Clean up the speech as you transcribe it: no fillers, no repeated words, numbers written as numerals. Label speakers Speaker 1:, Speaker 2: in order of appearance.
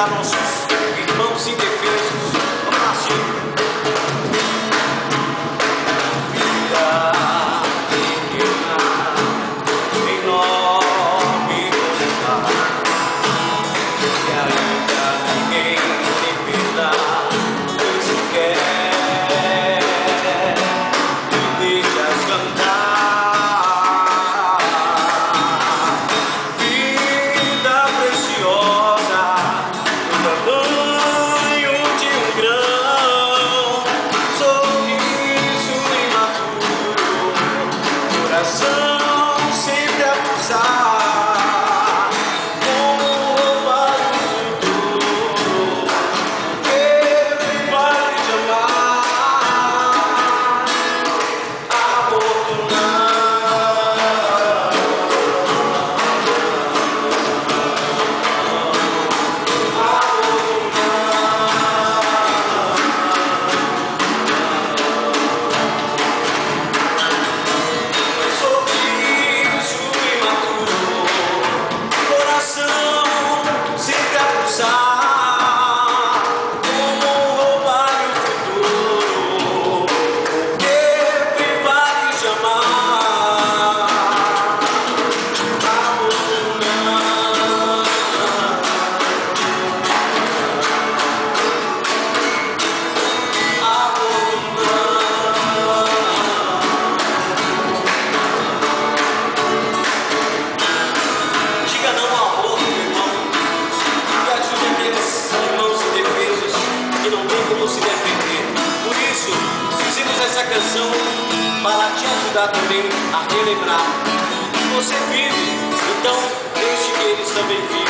Speaker 1: ajudar nossos irmãos indefesos. Vamos lá, Chico. Essa canção para te ajudar também a relembrar que você vive, então deixe que eles também vivam.